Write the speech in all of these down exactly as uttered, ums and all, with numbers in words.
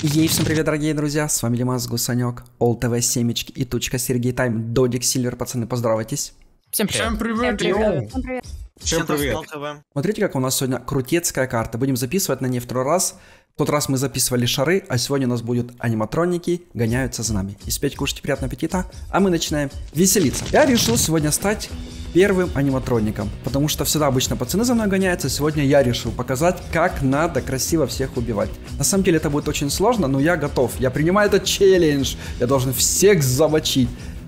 Ей, всем привет, дорогие друзья, с вами Лимас, Гусанек, ОлТВ, Семечки и Тучка, Сергей Тайм, Додик, Сильвер, пацаны, поздоровайтесь. Всем привет. Всем привет. Всем привет. Всем привет. Всем привет. Смотрите, как у нас сегодня крутецкая карта, будем записывать на ней второй раз. В тот раз мы записывали шары, а сегодня у нас будут аниматроники, гоняются за нами. И спеть, кушайте, приятного аппетита, а мы начинаем веселиться. Я решил сегодня стать первым аниматроником, потому что всегда обычно пацаны за мной гоняются, сегодня я решил показать, как надо красиво всех убивать. На самом деле это будет очень сложно, но я готов, я принимаю этот челлендж, я должен всех замочить.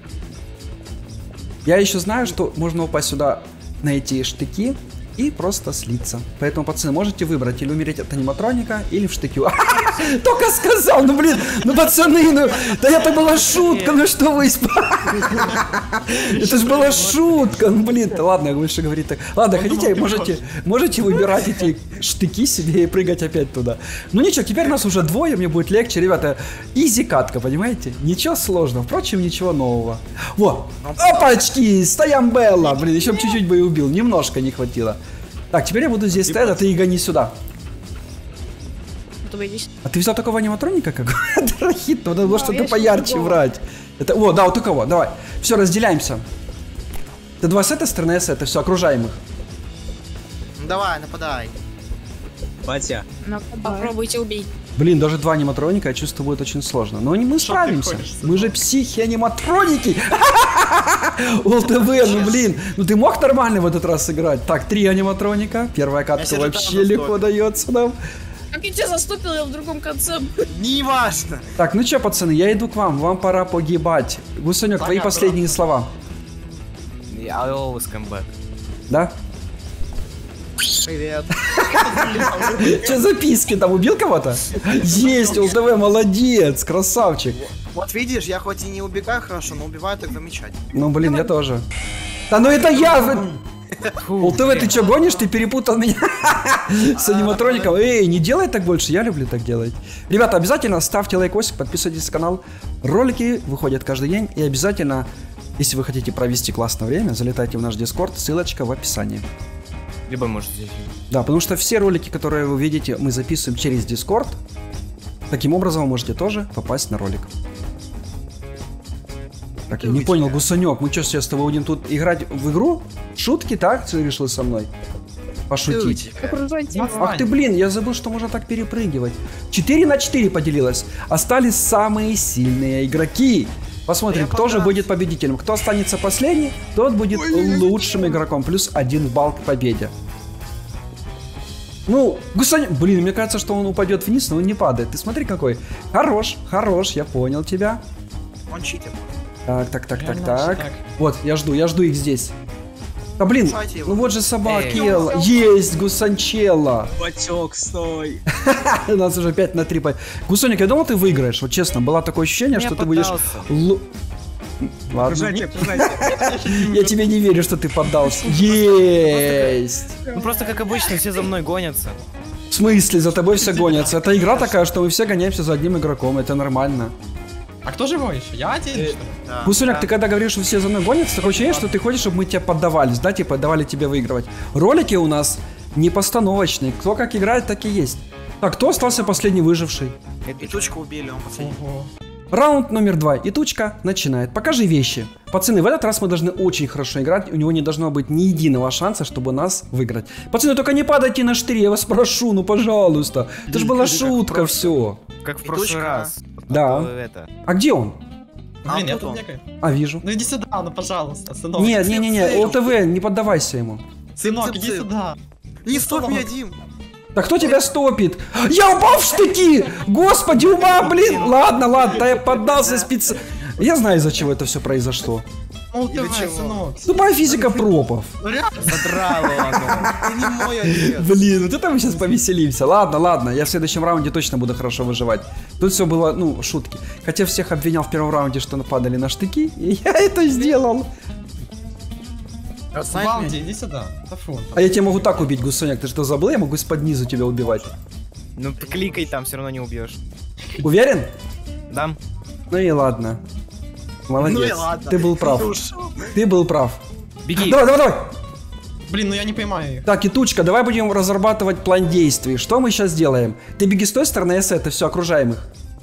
Я еще знаю, что можно упасть сюда на эти штыки и просто слиться. Поэтому, пацаны, можете выбрать или умереть от аниматроника, или в штыки. Только сказал, ну блин, ну пацаны, ну, да это была шутка, ну что вы Это же была шутка, ну блин, ладно, я больше говорить так. Ладно, хотите, можете, можете выбирать эти штыки себе и прыгать опять туда. Ну ничего, теперь нас уже двое, мне будет легче, ребята. Изи катка, понимаете? Ничего сложного, впрочем, ничего нового. Вот, опачки, стоямбелла, блин, еще чуть-чуть бы и убил, немножко не хватило. Так, теперь я буду здесь стоять, а ты и гони сюда. А ты взял такого аниматроника, как Драхит, надо было что-то поярче брать. Это, о, да, вот такого, давай. Все, разделяемся. Ты два с этой стороны, я с этой, все, окружаем их. Давай, нападай. Батя. Попробуйте убить. Блин, даже два аниматроника, я чувствую, будет очень сложно. Но мы справимся. Мы же психи-аниматроники. ОлТВ, ну блин. Ну ты мог нормально в этот раз сыграть? Так, три аниматроника. Первая катка вообще легко дается нам. Как я тебя заступил, я в другом конце. Не важно. Так, ну чё, пацаны, я иду к вам. Вам пора погибать. Гусанек, твои последние слова. I always come back. Да? Привет. Че записки там, убил кого-то? Есть, ОлТВ, молодец, красавчик. Вот видишь, я хоть и не убегаю хорошо, но убиваю так замечательно. Ну блин, я тоже. Да ну это я! ОлТВ, ты что, гонишь? Ты перепутал меня с аниматроником. Эй, не делай так больше, я люблю так делать. Ребята, обязательно ставьте лайкосик, подписывайтесь на канал. Ролики выходят каждый день. И обязательно, если вы хотите провести классное время, залетайте в наш Дискорд, ссылочка в описании. Либо можете здесь. Да, потому что все ролики, которые вы видите, мы записываем через Дискорд. Таким образом вы можете тоже попасть на ролик. Так, я не понял, Гусанек, мы что сейчас с тобой будем тут играть в игру? Шутки, так? Ты решил со мной пошутить? Ах ты, блин, я забыл, что можно так перепрыгивать. четыре на четыре поделилось. Остались самые сильные игроки. Посмотрим, кто же будет победителем. Кто останется последний, тот будет лучшим игроком. Плюс один балл к победе. Ну, Гусанек, блин, мне кажется, что он упадет вниз, но он не падает. Ты смотри какой. Хорош, хорош, я понял тебя. Он читер. Так, так, так, так, так. Вот, я жду, я жду их здесь. Да блин, ну вот же собакела. Есть, Гусанчелла. Батек, стой. У нас уже пять на три. Гусаник, я думал, ты выиграешь. Вот честно, было такое ощущение, что ты будешь... Ладно. Я тебе не верю, что ты поддался. Есть. Ну просто как обычно, все за мной гонятся. В смысле, за тобой все гонятся? Это игра такая, что мы все гоняемся за одним игроком. Это нормально. А кто живой еще? Я один, что ли? Да. Гусуляк, ты когда говоришь, что все за мной гонятся, такое ощущение, что ты хочешь, чтобы мы тебе поддавались, да, типа давали тебе выигрывать. Ролики у нас не постановочные, кто как играет, так и есть. Так, кто остался последний выживший? И Тучку убили, он последний. Раунд номер два. И Тучка начинает. Покажи вещи. Пацаны, в этот раз мы должны очень хорошо играть. У него не должно быть ни единого шанса, чтобы нас выиграть. Пацаны, только не падайте на штыри, я вас прошу, ну пожалуйста. Это же была шутка, все. Как в прошлый раз. Да. Это. А где он? Блин, А, я вот тут он. некой. А, вижу. Ну иди сюда, ну пожалуйста, сынок. Нет, не, не, не, ОлТВ, не поддавайся ему. Сынок, Цып, иди цып. сюда. Не стоп меня, Дим. Да кто тебя стопит? Я упал в штыки! Господи, ума, блин! Ладно, ладно, да я поддался специально. Я знаю, из-за чего это все произошло. Ну ты, Или чего? сынок. Тупая физика пропов. Ну реально. Задрало. Ты не мой отец. Блин, вот это мы сейчас повеселимся. Ладно, ладно, я в следующем раунде точно буду хорошо выживать. Тут все было, ну, шутки. Хотя всех обвинял в первом раунде, что нападали на штыки, и я это сделал. Балди, иди сюда. Тафун. А я тебя могу так убить, Гусаняк, ты что, забыл? Я могу из-под низу тебя убивать. Ну кликай там, все равно не убьешь. Уверен? Да. Ну и ладно. Молодец. Ну и ладно. Ты был прав. Ты ушел. Ты был прав. Беги. Давай, давай, давай. Блин, ну я не поймаю их. Так, и Тучка, давай будем разрабатывать план действий. Что мы сейчас делаем? Ты беги с той стороны, я с этой, все, окружаем их.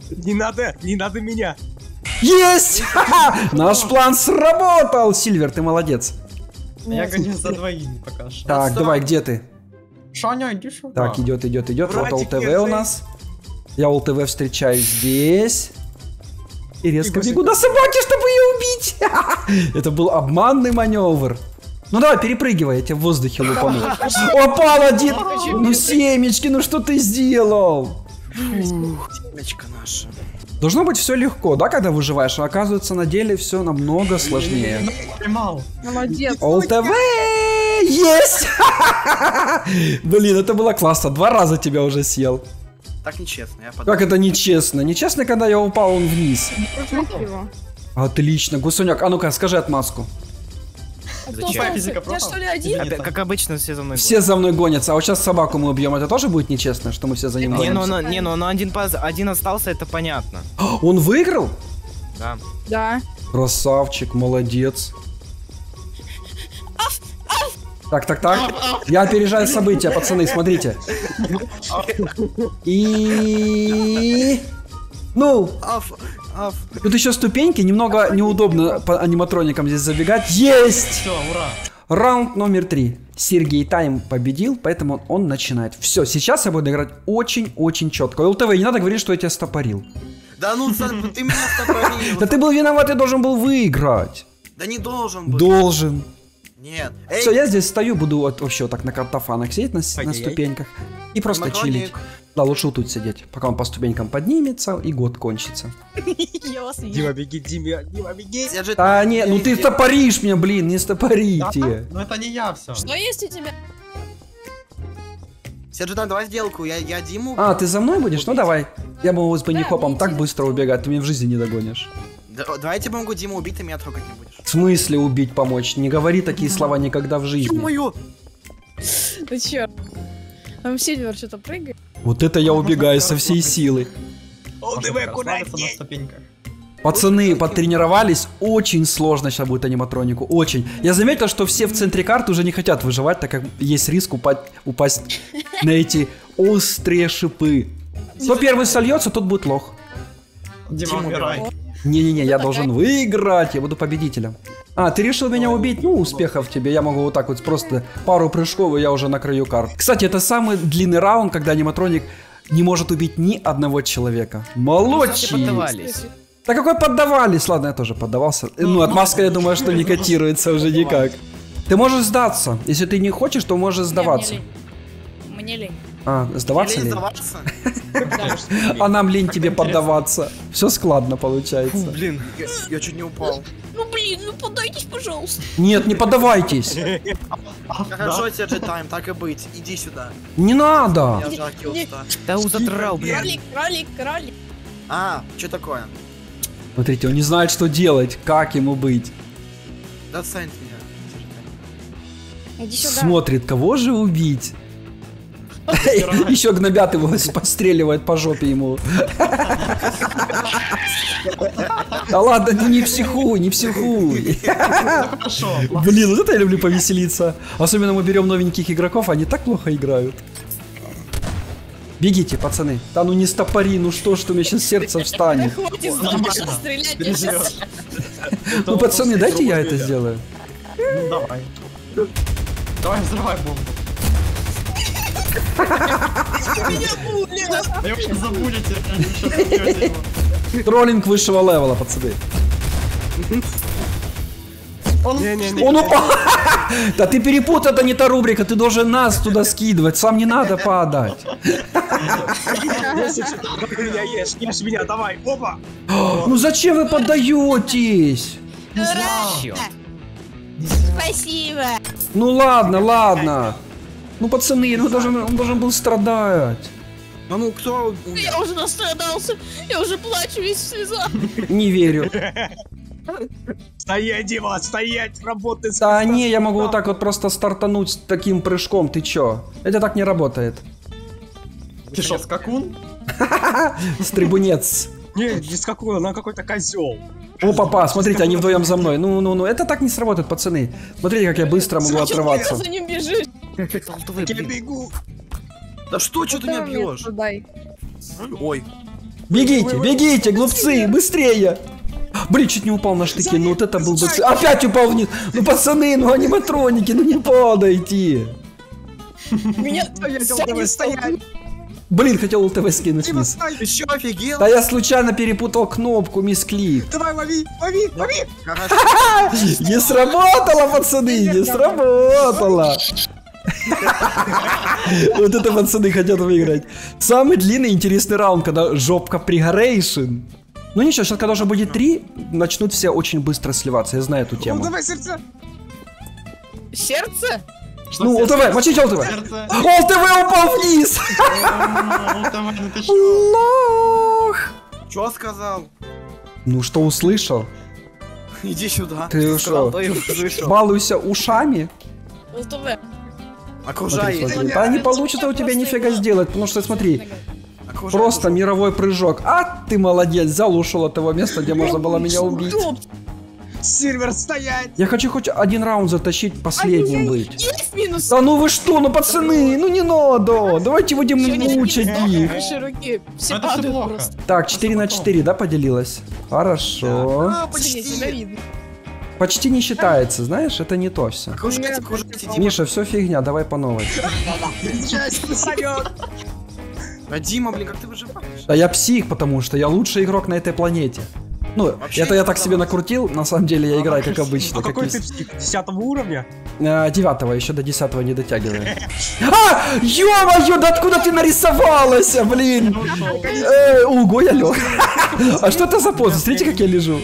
Не надо, не надо меня. Есть! Ха-ха! Наш план сработал! Сильвер, ты молодец. Я гоню за двоими пока что. Так, давай, где ты? Шаня, иди сюда. Так, идет, идет, идет. Вот Братик, ЛТВ держи. у нас. Я ЛТВ встречаю здесь. И резко И бегу до собаки, чтобы ее убить. Это был обманный маневр. Ну давай, перепрыгивай, я тебя в воздухе лупану. Опал один! Ну семечки, ну что ты сделал? Семечка наша. Должно быть все легко, да, когда выживаешь, а оказывается на деле все намного сложнее. Поймал. Молодец. ЛТВ есть! Блин, это было классно, два раза тебя уже съел. Так нечестно, я подумал. Как это нечестно? Нечестно, когда я упал, он вниз. Красиво. Отлично, Гусуняк, а ну-ка, скажи отмазку. А кто Зачем? остался? Физика Я пропала. что ли один? Опять, как обычно, все за мной Все за мной гонятся, а вот сейчас собаку мы убьем, это тоже будет нечестно, что мы все за ним гонят. Не, ну, гонимся? ну, не, ну, ну один, паз- один остался, это понятно. Он выиграл? Да. Да. Красавчик, молодец. Так, так, так. Я опережаю события, пацаны, смотрите. И... Ну, Аф, аф. тут еще ступеньки, немного неудобно по аниматроникам здесь забегать. Есть! Все, ура. Раунд номер три. Сергей Тайм победил, поэтому он начинает. Все, сейчас я буду играть очень-очень четко. ЛТВ, не надо говорить, что я тебя стопорил. Да ну, Сан, ты меня стопорил. Да ты был виноват, я должен был выиграть. Да не должен быть. Должен. Нет. Эй, Все, я здесь стою, буду вот вообще вот так на картофанах сидеть на, с- на Ай-яй-яй. ступеньках и просто Аниматроник. чилить. Да, лучше вот тут сидеть, пока он по ступенькам поднимется и год кончится. Я вас вижу. Дима, беги, Дима, Дима, беги. я же- А не, ну ты я- стопоришь меня, блин, не стопорите. Ну это не я все. Что есть у тебя? Серджитан, давай сделку, я, я Диму... А, ты за мной будешь? Ну давай. Я могу с бенихопом Да, так быстро убегать, ты меня в жизни не догонишь. Да, давай я тебе могу Диму убить, ты меня трогать не будешь. В смысле убить помочь? Не говори такие слова никогда в жизни. Ё-моё! Ты чё? Там Сильвер что-то прыгает. Вот это я убегаю со всей силы. О, Можно давай расслабиться на аккуратней. ступеньках. Пацаны, потренировались, очень сложно сейчас будет аниматронику, очень. Я заметил, что все в центре карты уже не хотят выживать, так как есть риск упасть, упасть на эти острые шипы. Кто первый сольется, тот будет лох. Дима, Дима, умирай. Не-не-не, я должен выиграть, я буду победителем. А, ты решил меня убить? Ну, успехов тебе, я могу вот так вот просто пару прыжков, и я уже на краю карт. Кстати, это самый длинный раунд, когда аниматроник не может убить ни одного человека. Все Молодчик! поддавались. Да какой поддавались? Ладно, я тоже поддавался. Ну, отмазка, я думаю, что не котируется уже никак. Ты можешь сдаться. Если ты не хочешь, то можешь сдаваться. Не, мне лень. Мне лень. А, сдаваться Или ли? сдаваться? А нам лень тебе поддаваться. Все складно получается. Блин. Я, я чуть не упал. Ну блин, ну подайтесь, пожалуйста. Нет, не поддавайтесь. Хорошо, Серджитан, так и быть. Иди сюда. Не надо. Я жаркий уста. Да задрал, блин. Кролик, кролик, кролик. А, что такое? Смотрите, он не знает, что делать, как ему быть. Доцент меня. Серджитан. Иди сюда. Смотрит, кого же убить. Еще гнобят его, подстреливает по жопе ему. Да ладно, ну не психуй, не психуй. Хорошо. Блин, вот это я люблю повеселиться. Особенно мы берем новеньких игроков, они так плохо играют. Бегите, пацаны. Да ну не стопори, ну что ж, что у меня сейчас сердце встанет. Хватит знаешь, стрелять. Я Переживет. сейчас... Ну, пацаны, дайте я это сделаю. Ну давай. Давай, взрывай бомбу. Меня пуля. Вы вообще забудете, они еще побьете его. Троллинг высшего левела, пацаны. Не-не-не. Он упал! Да ты перепутал, это не та рубрика, ты должен нас туда скидывать, сам не надо падать. Как меня ешь, ешь меня, давай, опа. Ну зачем вы поддаетесь? Чё? Спасибо. Ну ладно, ладно. Ну пацаны, ну должен, он должен был страдать. Ну, ну, кто умер? Я уже настрадался. Я уже плачу весь в слезах. Не верю. Стоять, Дима, стоять, работай. Да не, я могу вот так вот просто стартануть с таким прыжком, ты чё? Это так не работает. Ты что, скакун? Стрибунец. Не, не скакун, она какой-то козел. О, папа, смотрите, они вдвоем за мной. Ну, ну, ну, это так не сработает, пацаны. Смотрите, как я быстро могу отрываться. За ним бежишь. Я бегу. Да что, что ты меня бьешь? Дай. Ой. Бегите, бегите, глупцы, быстрее! Блин, чуть не упал на штыки, ну вот это был бы... ц- Опять упал вниз! Ну пацаны, ну аниматроники, ну не падайте! Меня Давай стоять. Блин, хотел ЛТВ скинуть Дима, вниз. стой. Ты что, офигел? Да я случайно перепутал кнопку, мисклик. Давай, лови, лови, лови. Хорошо. Не сработало, пацаны, не сработало. Вот это пацаны хотят выиграть. Самый длинный интересный раунд, когда жопка пригорейшн. Ну ничего, сейчас когда уже будет три, начнут все очень быстро сливаться, я знаю эту Ну тему. давай, сердце. Сердце? Что Ну, сердце? ЛТВ, мочите ЛТВ. Сердце. ЛТВ упал вниз. О, ЛТВ, ну ты что? Лох. Что сказал? Ну что услышал? Иди сюда. Ты Сказал, что, то и услышал. балуйся ушами? ЛТВ. Окружай. Смотри, смотри. Да не получится у тебя нифига сделать, потому что смотри, Окружай, просто окружай. мировой прыжок. А ты молодец, взял, ушел от того места, где можно было меня убить. Сильвер, стоять. Я хочу хоть один раунд затащить, последним быть. Есть минус. Да ну вы что, ну пацаны, ну не надо. Давайте будем Всё, не мучить закинь, их. выше руки. Все Это все падают плохо. просто. Так, четыре на четыре, да, поделилась? Хорошо. А, Почти. Тебя почти. видно. Почти не считается, знаешь, это не то все. Окружайте, окружайте, Дима. Миша, все фигня, давай по новой. А Дима, блин, как ты выживаешь? Да я псих, потому что я лучший игрок на этой планете. Ну, Вообще это я не так себе продавался. накрутил, на самом деле я играю как обычно. А как какой есть. ты псих? Десятого уровня? А, девятого, еще до десятого не дотягиваю. А! Ё-моё, да откуда ты нарисовалась, блин? Э, Ого, я лег. А что это за поза? Смотрите, как я лежу.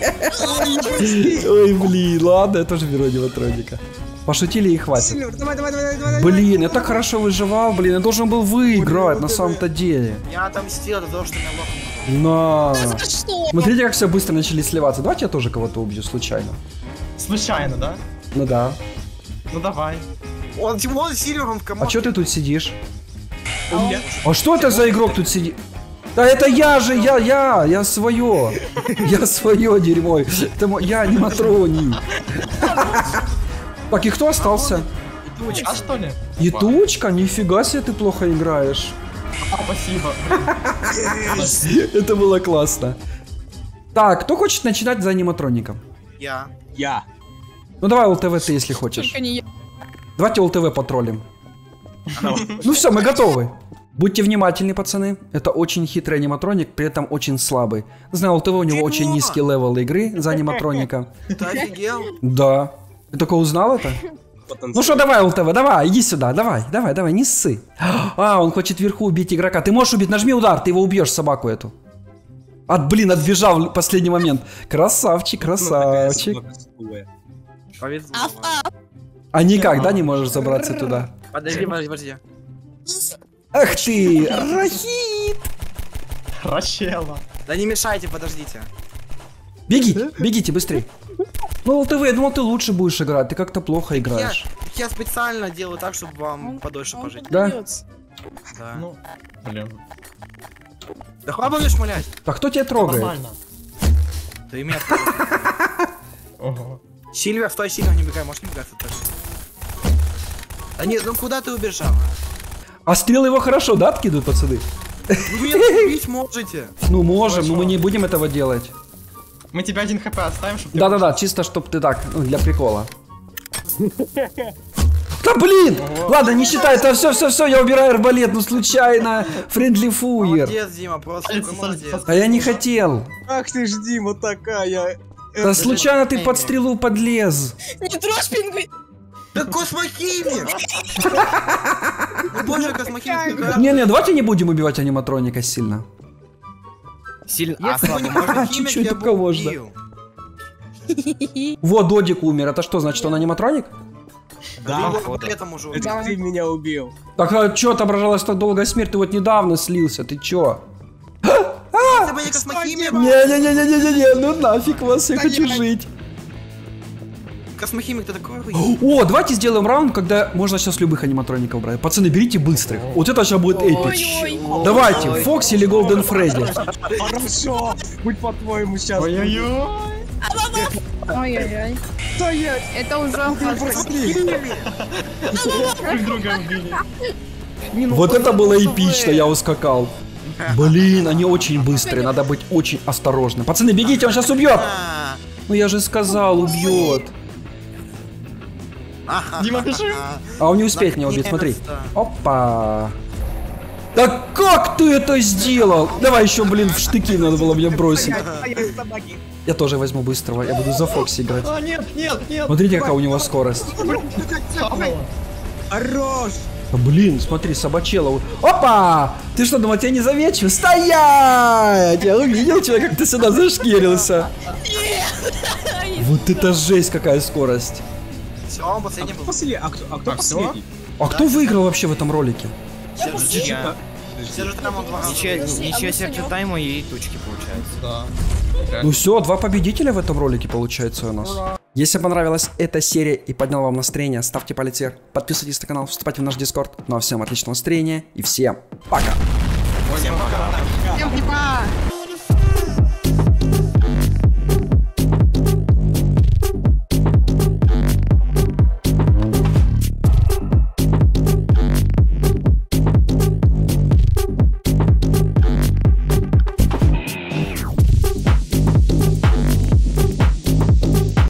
Ой, блин, ладно, я тоже беру аниматроника. Пошутили и хватит. Сильвер, давай, давай, давай, давай. Блин, я так хорошо выживал, блин, я должен был выиграть на самом-то деле. Я отомстил за то, что меня лохом. На. За что? Смотрите, как все быстро начали сливаться. Давайте я тоже кого-то убью случайно. Случайно, да? Ну да. Ну давай. Он, Тимон, Сильвер, он в А команде. чё ты тут сидишь? Нет. А что это за игрок тут сидит? Да это я же, я, я, я свое. Я свое дерьмо. Это мо- я аниматроник. Так, и кто остался? А что ли? И тучка? Нифига себе ты плохо играешь. А, спасибо. Это было классно. Так, кто хочет начинать за аниматроником? Я. Я. Ну давай ЛТВ ты, если хочешь. Только не я. Давайте ЛТВ потроллим. Ну все, мы готовы. Будьте внимательны, пацаны. Это очень хитрый аниматроник, при этом очень слабый. Знаю, ЛТВ у него Чего? очень низкий левел игры за аниматроника. Ты офигел? Да. Ты только узнал это? Ну что, давай, ЛТВ, давай, иди сюда, давай, давай, давай, не ссы. А, он хочет вверху убить игрока. Ты можешь убить, нажми удар, ты его убьешь, собаку эту. От, блин, отбежал в последний момент. Красавчик, красавчик. Повезло. Аф-аф. А никак, да, не можешь забраться туда? Подожди, подожди, подожди. Ах ты, Рахит! Рачела. Да не мешайте, подождите. Бегите, бегите, быстрей. Ну, ЛТВ, я думал, ты лучше будешь играть, ты как-то плохо Я, играешь. я специально делаю так, чтобы вам подольше Он пожить. Да? поддается. Да. Ну, блин. Да хватит будешь шмалять. Так кто тебя трогает? Нормально. Да и меня. Ого. Сильвер, стой, Сильвер, не бегай, можешь не бегать тоже. Да нет, ну куда ты убежал? А стрелы его хорошо, да, откидывают, пацаны? Вы меня убить можете. Ну, можем, но мы Хорошо. не будем этого делать. Мы тебе один хп оставим, чтобы... Да-да-да, чисто чтоб ты так, ну, для прикола. Да блин! Ладно, не считай, это все-все-все, я убираю арбалет, ну случайно. Френдли фуер. Молодец, Дима, просто Палец, такой молодец. палец, А я не хотел. Ах ты ж, Дима, такая. Да случайно ты под стрелу подлез. Не трожь пингвин. Да космохимик! Ну, Боже, космохимик, какая- Не-не, давайте не будем убивать аниматроника сильно. Сильно. А, Если бы слабо не можно? космохимик, Чуть-чуть я только бы можно. убил. Вот, Додик умер, это что, значит он аниматроник? Да, Да, его при этом уже убил. это ты меня убил. Так а чё отображалась так долгая смерть? Ты вот недавно слился, ты чё? Если бы не космохимик, Не-не-не-не-не-не, ну нафиг вас, я хочу жить. космохимик ты такой вы. О, давайте сделаем раунд, когда можно сейчас любых аниматроников брать. Пацаны, берите быстрых. Вот это сейчас будет эпич. Ой-ой. Давайте, Фокси или Голден Фредди. Хорошо. Будь по-твоему сейчас. Ой-ой-ой. Ой-ой-ой. Стоять. Это уже Друг друга убили. Вот это было эпично, я ускакал. Блин, они очень быстрые, надо быть очень осторожным. Пацаны, бегите, он сейчас убьет. А, Ну я же сказал, убьет. ага, Дима, бежим. А он не успеет меня убить, смотри. Наконец-то. Опа. Да как ты это сделал? Давай еще, блин, в штыки надо было мне бросить. Я тоже возьму быстрого, я буду за Фокси играть. А, нет, нет, нет. Смотрите, какая у него скорость. Хорош! Да, блин, смотри, собачела. Опа! Ты что, думал, тебя не замечу? Стоять! Я увидел тебя, как ты сюда зашкерился. Вот это жесть, какая скорость. Все, он последний был. После, а кто, а кто А, всё? последний? А кто выиграл вообще в этом ролике? Я. Все же там он два. Ничего, Слушай, ничего а себе вы тайма и тучки получается. Да. Ну все, два победителя в этом ролике получается у нас. Если понравилась эта серия и подняла вам настроение, ставьте палец вверх, подписывайтесь на канал, вступайте в наш дискорд. Ну а всем отличного настроения и всем пока! Всем пока. Всем пока!